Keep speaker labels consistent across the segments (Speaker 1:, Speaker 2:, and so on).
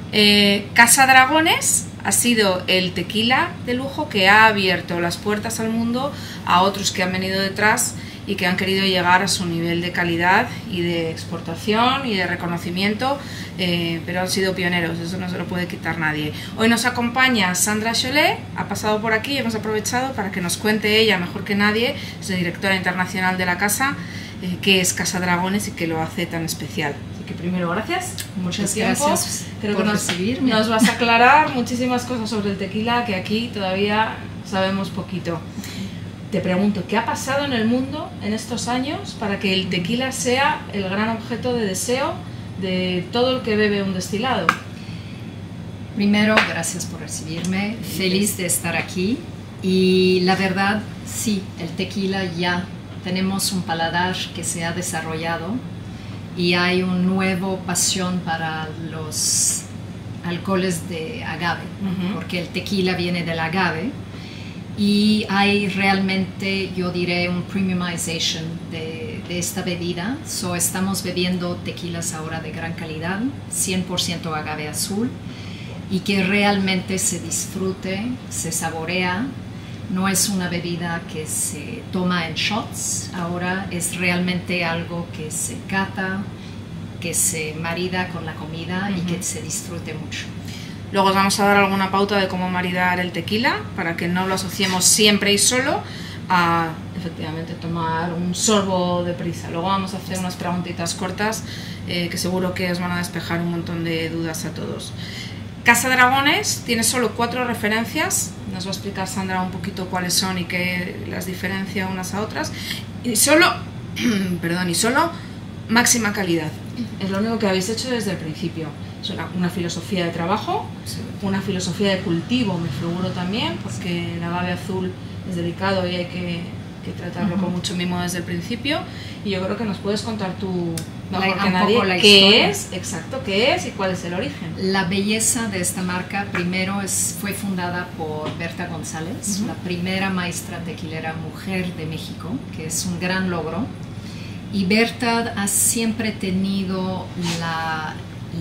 Speaker 1: Casa Dragones ha sido el tequila de lujo que ha abierto las puertas al mundo a otros que han venido detrás y que han querido llegar a su nivel de calidad y de exportación y de reconocimiento, pero han sido pioneros, eso no se lo puede quitar nadie. Hoy nos acompaña Sandra Cholet, ha pasado por aquí y hemos aprovechado para que nos cuente ella mejor que nadie, es la directora internacional de la casa, qué es Casa Dragones y qué lo hace tan especial. Así que primero, gracias.
Speaker 2: Muchas gracias.
Speaker 1: Creo que nos vas a aclarar muchísimas cosas sobre el tequila que aquí todavía sabemos poquito. Te pregunto, ¿qué ha pasado en el mundo en estos años para que el tequila sea el gran objeto de deseo de todo el que bebe un destilado?
Speaker 2: Primero, gracias por recibirme, feliz de estar aquí. Y la verdad, sí, el tequila ya tenemos un paladar que se ha desarrollado y hay una nueva pasión para los alcoholes de agave, porque el tequila viene del agave. Y hay realmente, yo diré, un premiumization de esta bebida. Estamos bebiendo tequilas ahora de gran calidad, 100% agave azul, y que realmente se disfrute, se saborea. No es una bebida que se toma en shots, ahora es realmente algo que se cata, que se marida con la comida y que se disfrute mucho.
Speaker 1: Luego os vamos a dar alguna pauta de cómo maridar el tequila para que no lo asociemos siempre y solo a efectivamente tomar un sorbo de prisa. Luego vamos a hacer unas preguntitas cortas que seguro que os van a despejar un montón de dudas a todos. Casa Dragones tiene solo 4 referencias, nos va a explicar Sandra un poquito cuáles son y qué las diferencia unas a otras, y solo, solo máxima calidad. Es lo único que habéis hecho desde el principio. Es una filosofía de trabajo, una filosofía de cultivo, me figuro también, porque el agave azul es delicado y hay que tratarlo con mucho mimo desde el principio. Y yo creo que nos puedes contar tú mejor que nadie qué es y cuál es el origen.
Speaker 2: La belleza de esta marca primero fue fundada por Berta González, la primera maestra tequilera mujer de México, que es un gran logro. Y Berta ha siempre tenido la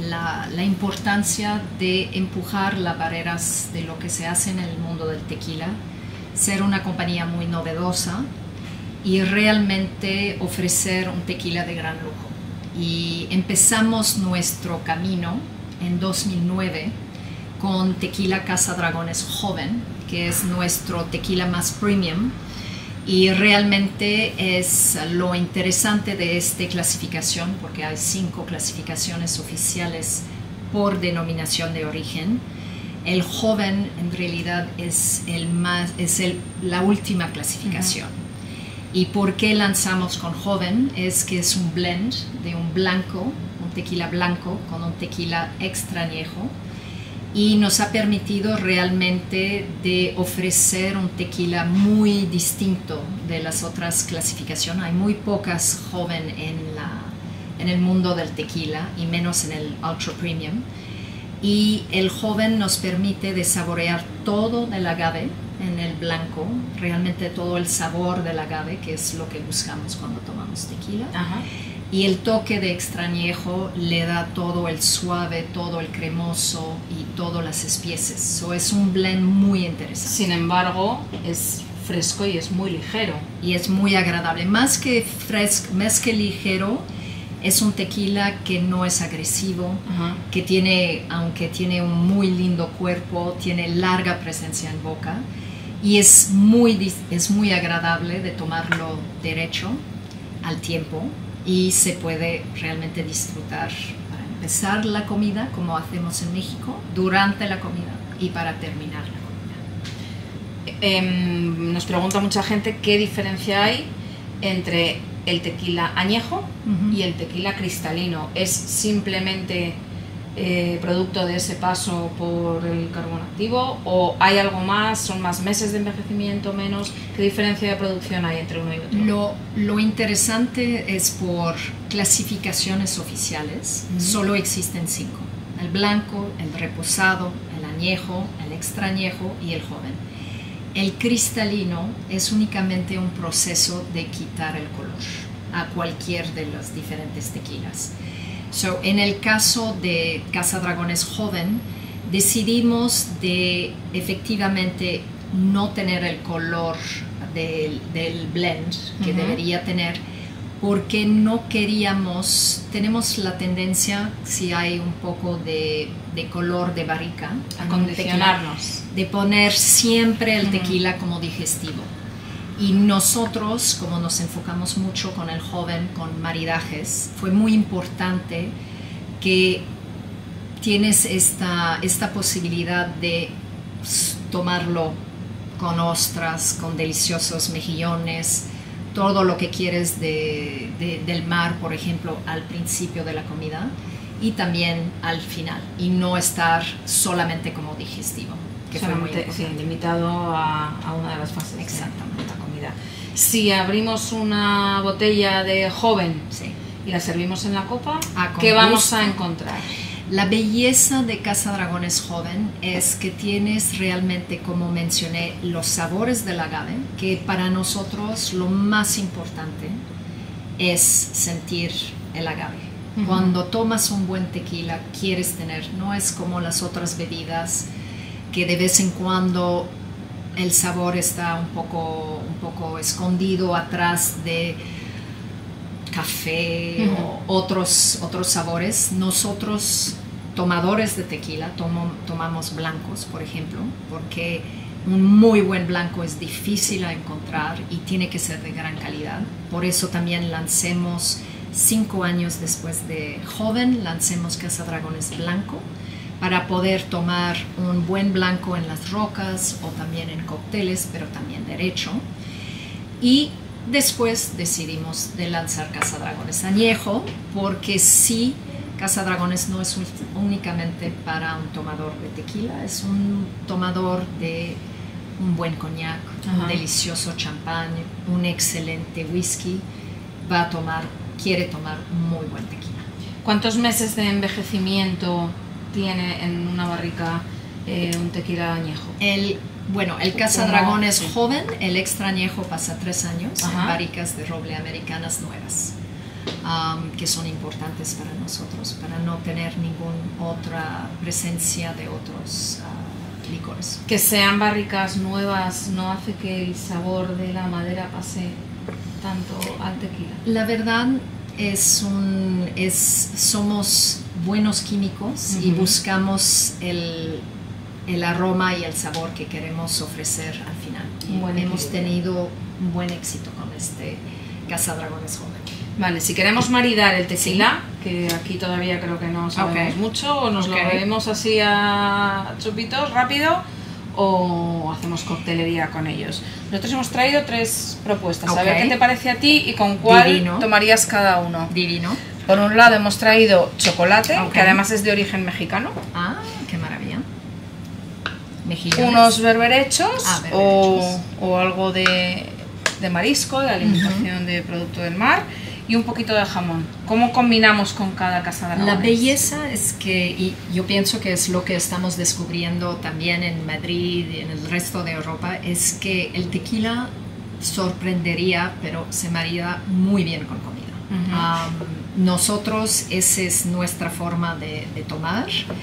Speaker 2: importancia de empujar las barreras de lo que se hace en el mundo del tequila, ser una compañía muy novedosa y realmente ofrecer un tequila de gran lujo. Y empezamos nuestro camino en 2009 con Tequila Casa Dragones Joven, que es nuestro tequila más premium. Y realmente es lo interesante de esta clasificación, porque hay 5 clasificaciones oficiales por denominación de origen. El joven en realidad es la última clasificación. ¿Y por qué lanzamos con joven? Es que es un blend de un blanco, un tequila blanco con un tequila extra añejo, y nos ha permitido realmente de ofrecer un tequila muy distinto de las otras clasificaciones. Hay muy pocas joven en el mundo del tequila y menos en el ultra premium, y el joven nos permite de saborear todo del agave en el blanco, realmente todo el sabor del agave, que es lo que buscamos cuando tomamos tequila. Y el toque de extrañejo le da todo el suave, todo el cremoso y todas las especies. Es un blend muy interesante.
Speaker 1: Sin embargo, es fresco y es muy ligero.
Speaker 2: Y es muy agradable. Más que fresco, más que ligero, es un tequila que no es agresivo, que tiene, aunque tiene un muy lindo cuerpo, tiene larga presencia en boca. Y es muy agradable de tomarlo derecho al tiempo. Y se puede realmente disfrutar para empezar la comida, como hacemos en México, durante la comida y para terminar la
Speaker 1: comida. Nos pregunta mucha gente qué diferencia hay entre el tequila añejo y el tequila cristalino. ¿Es simplemente producto de ese paso por el carbón activo o hay algo más? ¿Son más meses de envejecimiento, menos? ¿Qué diferencia de producción hay entre uno y otro?
Speaker 2: Lo interesante es por clasificaciones oficiales, solo existen 5. El blanco, el reposado, el añejo, el extra añejo y el joven. El cristalino es únicamente un proceso de quitar el color a cualquier de los diferentes tequilas. En el caso de Casa Dragones Joven, decidimos de efectivamente no tener el color del blend que debería tener, porque no queríamos, tenemos la tendencia, si hay un poco de color de barrica,
Speaker 1: a condicionarnos,
Speaker 2: de poner siempre el tequila como digestivo. Y nosotros, como nos enfocamos mucho con el joven, con maridajes, fue muy importante que tienes esta posibilidad de tomarlo con ostras, con deliciosos mejillones, todo lo que quieres del mar, por ejemplo, al principio de la comida y también al final, y no estar solamente como digestivo, que fue muy importante.
Speaker 1: Sí, limitado a una de las fases.
Speaker 2: Exactamente.
Speaker 1: De la comida. Si abrimos una botella de joven,
Speaker 2: sí,
Speaker 1: y la servimos en la copa, ¿qué vamos a encontrar?
Speaker 2: La belleza de Casa Dragones Joven es que tienes realmente, como mencioné, los sabores del agave, que para nosotros lo más importante es sentir el agave. Cuando tomas un buen tequila, quieres tener, no es como las otras bebidas, que de vez en cuando el sabor está un poco escondido atrás de café o otros sabores. Nosotros, tomadores de tequila, tomamos blancos, por ejemplo, porque un muy buen blanco es difícil de encontrar y tiene que ser de gran calidad. Por eso también lancemos 5 años después de Joven, lancemos Casa Dragones Blanco, para poder tomar un buen blanco en las rocas o también en cócteles, pero también derecho. Y después decidimos de lanzar Casa Dragones Añejo, porque sí, Casa Dragones no es únicamente para un tomador de tequila, es un tomador de un buen coñac, un delicioso champán, un excelente whisky, quiere tomar muy buen tequila.
Speaker 1: ¿Cuántos meses de envejecimiento tiene en una barrica un tequila añejo?
Speaker 2: El Casa Dragones Joven, el extra añejo pasa 3 años en barricas de roble americanas nuevas, que son importantes para nosotros, para no tener ninguna otra presencia de otros licores.
Speaker 1: Que sean barricas nuevas no hace que el sabor de la madera pase tanto al tequila.
Speaker 2: La verdad somos buenos químicos y buscamos el aroma y el sabor que queremos ofrecer al final. Y hemos tenido un buen éxito con este Casa Dragones Joven.
Speaker 1: Vale, si queremos maridar el tequila, que aquí todavía creo que no sabemos mucho, o nos lo bebemos así a chupitos rápido, o hacemos coctelería con ellos. Nosotros hemos traído 3 propuestas, a ver qué te parece a ti y con cuál tomarías cada uno.
Speaker 2: Divino.
Speaker 1: Por un lado hemos traído chocolate, que además es de origen mexicano.
Speaker 2: Ah, qué maravilla. Mejillones.
Speaker 1: Unos berberechos, o algo de marisco, de alimentación de producto del mar, y un poquito de jamón. ¿Cómo combinamos con cada Casa Dragones?
Speaker 2: La belleza es que, y yo pienso que es lo que estamos descubriendo también en Madrid y en el resto de Europa, es que el tequila sorprendería, pero se marida muy bien con comida. Nosotros, esa es nuestra forma de tomar.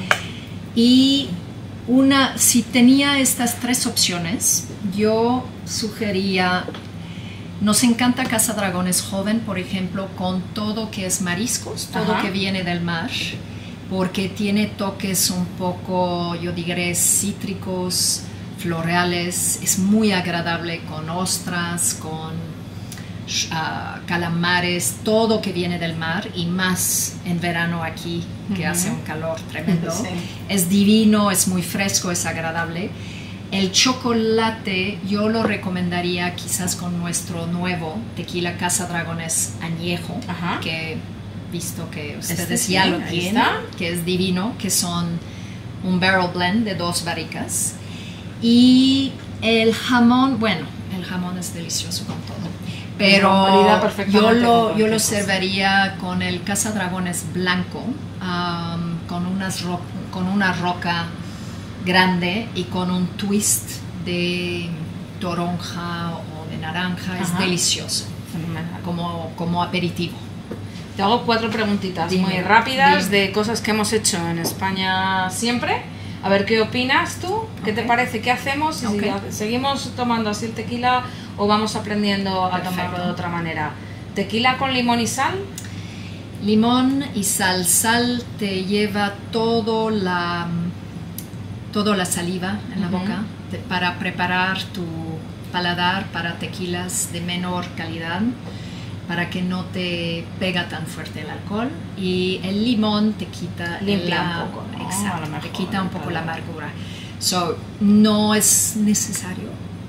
Speaker 2: Y si tenía estas 3 opciones, yo sugería, nos encanta Casa Dragones Joven, por ejemplo, con todo que es mariscos, todo que viene del mar, porque tiene toques un poco, yo diré, cítricos, florales, es muy agradable con ostras, con calamares, todo que viene del mar, y más en verano aquí, que hace un calor tremendo. Es divino, es muy fresco, es agradable. El chocolate yo lo recomendaría quizás con nuestro nuevo tequila Casa Dragones Añejo, que visto que ustedes ya lo tienen, que es divino, que son un barrel blend de 2 barricas. Y el jamón, el jamón es delicioso con todo, pero yo lo serviría con el Casa Dragones Blanco, con una roca grande y con un twist de toronja o de naranja. Es delicioso, como aperitivo.
Speaker 1: Te hago 4 preguntitas
Speaker 2: Dime,
Speaker 1: muy rápidas
Speaker 2: dime.
Speaker 1: de cosas que hemos hecho en España siempre. A ver qué opinas tú, qué te
Speaker 2: Ok.
Speaker 1: parece, qué hacemos, y
Speaker 2: Ok.
Speaker 1: si seguimos tomando así el tequila o vamos aprendiendo a
Speaker 2: Perfecto.
Speaker 1: tomarlo de otra manera. ¿Tequila con limón y sal?
Speaker 2: Limón y sal. Sal te lleva toda la saliva en la
Speaker 1: Ujú.
Speaker 2: boca para preparar tu paladar para tequilas de menor calidad, para que no te pega tan fuerte el alcohol. Y el limón te quita
Speaker 1: Limpia un poco, ¿no? A
Speaker 2: Exacto,
Speaker 1: lo mejor,
Speaker 2: te quita un poco la
Speaker 1: claro.
Speaker 2: amargura. So, no es necesario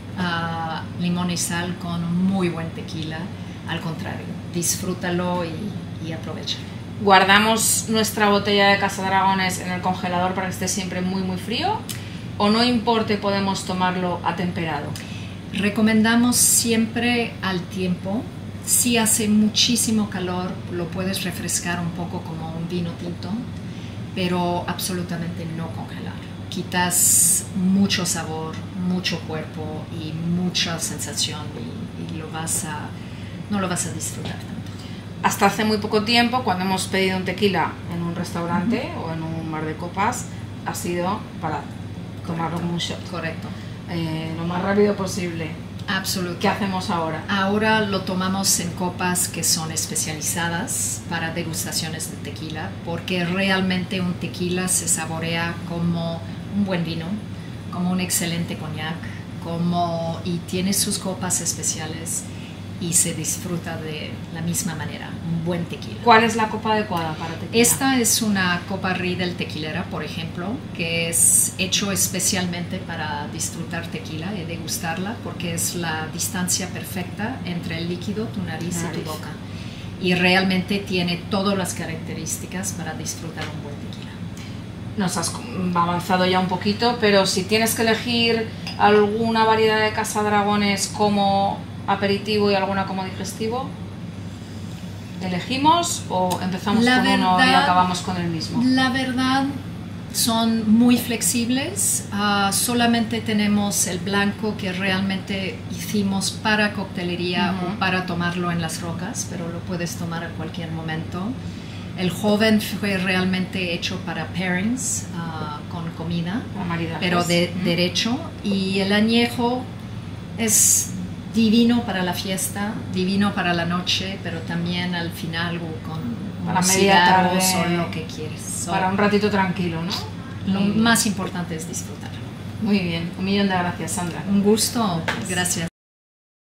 Speaker 2: limón y sal con un muy buen tequila. Al contrario, disfrútalo y aprovecha.
Speaker 1: ¿Guardamos nuestra botella de Casadragones en el congelador para que esté siempre muy muy frío? ¿O no importa y podemos tomarlo atemperado?
Speaker 2: Recomendamos siempre al tiempo. Si hace muchísimo calor, lo puedes refrescar un poco como un vino tinto, pero absolutamente no congelar. Quitas mucho sabor, mucho cuerpo y mucha sensación y no lo vas a disfrutar tanto.
Speaker 1: Hasta hace muy poco tiempo, cuando hemos pedido un tequila en un restaurante o en un bar de copas, ha sido para tomarlo como un shot.
Speaker 2: Correcto.
Speaker 1: Lo más rápido posible.
Speaker 2: Absolutamente.
Speaker 1: ¿Qué hacemos ahora?
Speaker 2: Ahora lo tomamos en copas que son especializadas para degustaciones de tequila, porque realmente un tequila se saborea como un buen vino, como un excelente coñac, y tiene sus copas especiales y se disfruta de la misma manera, un buen tequila.
Speaker 1: ¿Cuál es la copa adecuada para tequila?
Speaker 2: Esta es una copa Riedel tequilera, por ejemplo, que es hecho especialmente para disfrutar tequila y degustarla, porque es la distancia perfecta entre el líquido, tu nariz y tu boca. Y realmente tiene todas las características para disfrutar un buen tequila.
Speaker 1: Nos has avanzado ya un poquito, pero si tienes que elegir alguna variedad de Casadragones como aperitivo y alguna como digestivo, ¿elegimos o empezamos con uno y acabamos con el mismo?
Speaker 2: La verdad, son muy flexibles. Solamente tenemos el blanco que realmente hicimos para coctelería o para tomarlo en las rocas, pero lo puedes tomar a cualquier momento. El joven fue realmente hecho para pairings con comida, pero derecho. Y el añejo es divino para la fiesta, divino para la noche, pero también al final con
Speaker 1: para
Speaker 2: media tarde o lo que quieres.
Speaker 1: Para un ratito tranquilo, ¿no?
Speaker 2: Lo más importante es disfrutar.
Speaker 1: Muy bien, 1.000.000 de gracias, Sandra.
Speaker 2: Un gusto, gracias.